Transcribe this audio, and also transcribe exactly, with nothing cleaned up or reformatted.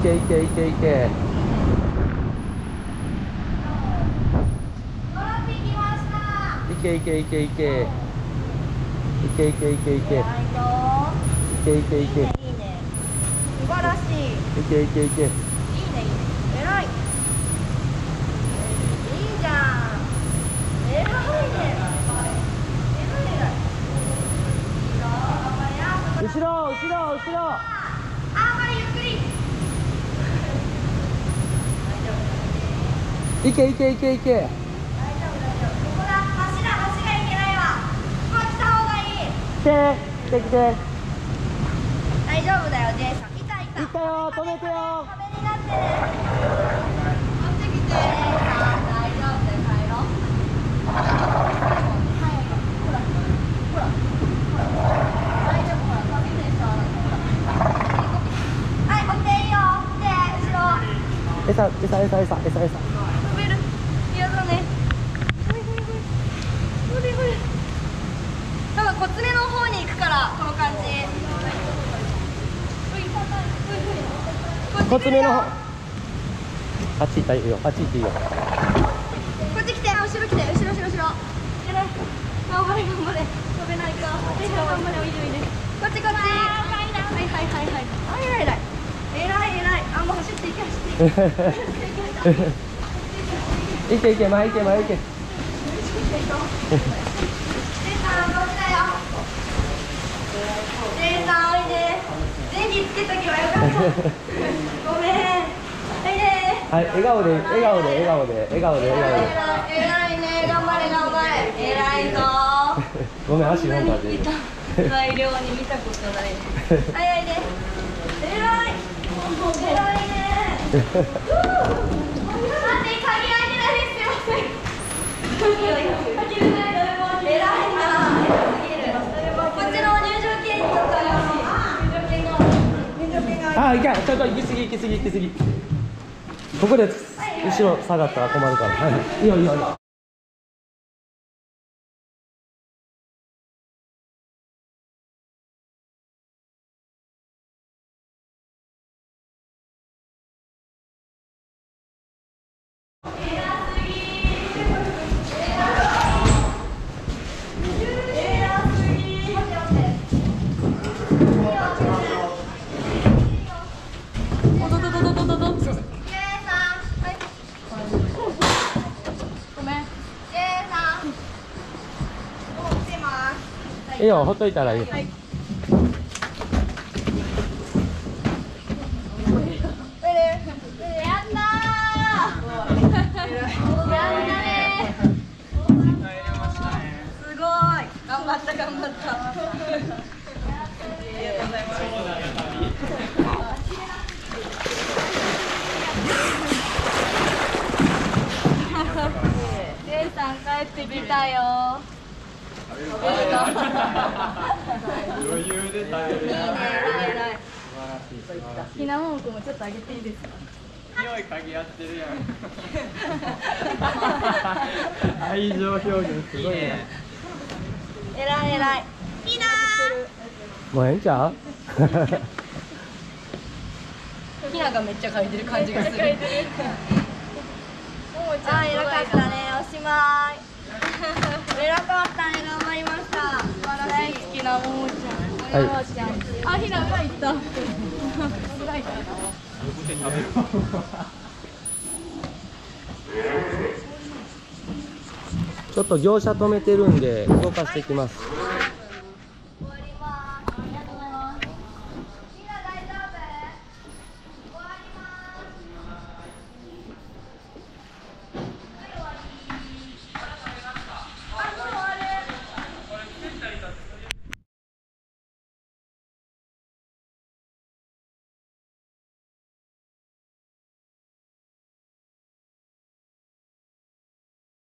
けいけいけいけ。いけいけいけいけ。いけいけいけいけ。いけいけいけ。いいね。 素晴らしい。 いけいけいけ。いいねいいね。 偉い。いいじゃん。偉いね。 後ろ後ろ後ろ。 あ、まりゆっくり。 いけいけいけいけ。 大丈夫大丈夫。ここだ。橋だ橋がいけないわ。こっちの方がいい。 来て来て来て。 大丈夫だよ、ジェイさん。いたいた。 いったよ、止めてよ。 壁になってね。こっち来て。ジェイさん、大丈夫で帰ろう。はい、ほら、ほら、ほら。大丈夫、ほら、壁でしょ。はい、オッケーいいよ。で、後ろ。 餌餌餌餌餌餌。 飛べる。嫌だね。ほいほいほい。ほれほれ。多分コツメの方に行くから、この感じ。 コツメの方。あっち行ったらいいよ。あっち行っていいよ。 こっち来て、後ろ来て、後ろ後ろ後ろ。偉い。頑張れ頑張れ。飛べないか。頑張れ、おいでおいで。こっちこっち。はいはいはいはい。あ、偉い偉い。偉い偉い。あ、もう走っていけ走って。 いけいけ前行け前行け。 ジェイさん、こっちだよ。ジェイさん、おいで。電気つけとけばよかった。ごめん。おいで。 はい、笑顔で笑顔で笑顔で笑顔で笑顔で。 偉いね、頑張れ頑張れ。偉いぞ。 ごめん、足なんかで。 大量に見たことないね。はい、おいで。偉い。偉いね。待って、鍵開けないですよ。偉いな。こっちの入場券とかよ。入場券が。入場券が。 あ、いけ、ちょっと行き過ぎ行き過ぎ行き過ぎ。ここで後ろ下がったら困るから。はい、いいよいいよいいよ。いいよ、ほっといたらいい。はい、 やったー。やったね。すごい。頑張った頑張った。ありがとうございます。ジェイさん帰ってきたよ。 余裕で食べる。いいね、 偉い偉い。 ひなももくんもちょっとあげていいですか。 匂い嗅ぎ合ってるやん。愛情表現すごいね。 偉い偉い。ひなー。もうええんちゃう？ ひながめっちゃ嗅いでる感じがする。あ、偉かったね。おしまい。偉かったね。頑張りました。大好きなももちゃん。ももちゃん。あ、ひな裏行った。裏行った。 ちょっと業者止めてるんで動かしていきます。